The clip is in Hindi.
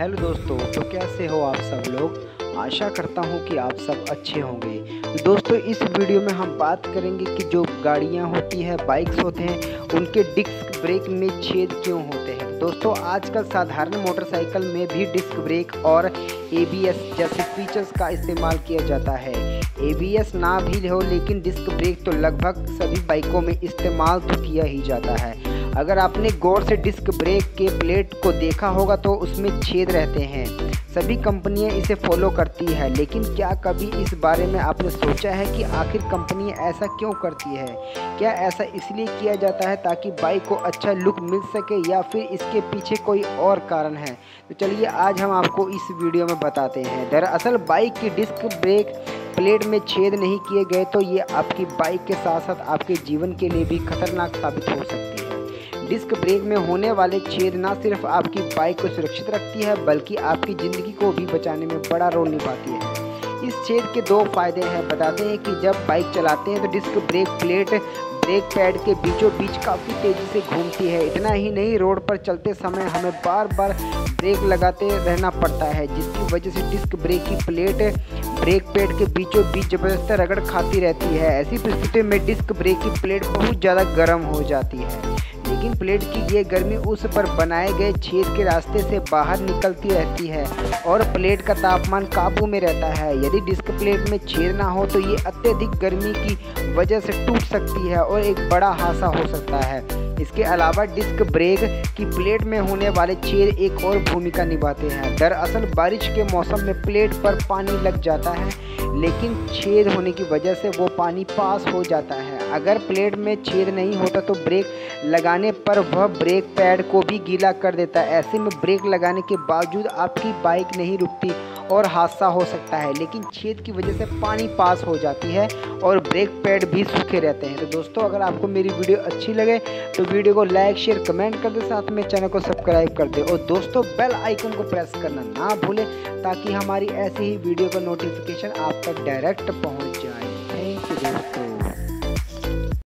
हेलो दोस्तों, तो कैसे हो आप सब लोग। आशा करता हूँ कि आप सब अच्छे होंगे। दोस्तों, इस वीडियो में हम बात करेंगे कि जो गाड़ियाँ होती हैं, बाइक्स होते हैं, उनके डिस्क ब्रेक में छेद क्यों होते हैं। दोस्तों, आजकल साधारण मोटरसाइकिल में भी डिस्क ब्रेक और ABS जैसे फीचर्स का इस्तेमाल किया जाता है। ABS ना भी हो लेकिन डिस्क ब्रेक तो लगभग सभी बाइकों में इस्तेमाल तो किया ही जाता है। अगर आपने गौर से डिस्क ब्रेक के प्लेट को देखा होगा तो उसमें छेद रहते हैं। सभी कंपनियां इसे फॉलो करती है, लेकिन क्या कभी इस बारे में आपने सोचा है कि आखिर कंपनियां ऐसा क्यों करती है। क्या ऐसा इसलिए किया जाता है ताकि बाइक को अच्छा लुक मिल सके, या फिर इसके पीछे कोई और कारण है। तो चलिए आज हम आपको इस वीडियो में बताते हैं। दरअसल बाइक की डिस्क ब्रेक प्लेट में छेद नहीं किए गए तो ये आपकी बाइक के साथ साथ आपके जीवन के लिए भी खतरनाक साबित हो सकती है। डिस्क ब्रेक में होने वाले छेद न सिर्फ आपकी बाइक को सुरक्षित रखती है, बल्कि आपकी ज़िंदगी को भी बचाने में बड़ा रोल निभाती है। इस छेद के दो फायदे हैं। बताते हैं कि जब बाइक चलाते हैं तो disc brake plate brake pad के बीचों बीच काफ़ी तेज़ी से घूमती है। इतना ही नहीं, रोड पर चलते समय हमें बार बार ब्रेक लगाते रहना पड़ता है, जिसकी वजह से डिस्क ब्रेक की प्लेट ब्रेक पैड के बीचों बीच ज़बरदस्त रगड़ खाती रहती है। ऐसी परिस्थिति में डिस्क ब्रेक की प्लेट बहुत ज़्यादा गर्म हो जाती है, लेकिन प्लेट की ये गर्मी उस पर बनाए गए छेद के रास्ते से बाहर निकलती रहती है और प्लेट का तापमान काबू में रहता है। यदि डिस्क प्लेट में छेद ना हो तो ये अत्यधिक गर्मी की वजह से टूट सकती है और एक बड़ा हादसा हो सकता है। इसके अलावा डिस्क ब्रेक की प्लेट में होने वाले छेद एक और भूमिका निभाते हैं। दरअसल बारिश के मौसम में प्लेट पर पानी लग जाता है, लेकिन छेद होने की वजह से वो पानी पास हो जाता है। अगर प्लेट में छेद नहीं होता तो ब्रेक लगाने पर वह ब्रेक पैड को भी गीला कर देता है। ऐसे में ब्रेक लगाने के बावजूद आपकी बाइक नहीं रुकती और हादसा हो सकता है, लेकिन छेद की वजह से पानी पास हो जाती है और ब्रेक पैड भी सूखे रहते हैं। तो दोस्तों, अगर आपको मेरी वीडियो अच्छी लगे तो वीडियो को लाइक शेयर कमेंट कर दे, साथ में चैनल को सब्सक्राइब कर दे और दोस्तों बेल आइकन को प्रेस करना ना भूलें, ताकि हमारी ऐसी ही वीडियो का नोटिफिकेशन आप तक डायरेक्ट पहुंच जाए। थैंक यू दोस्तों।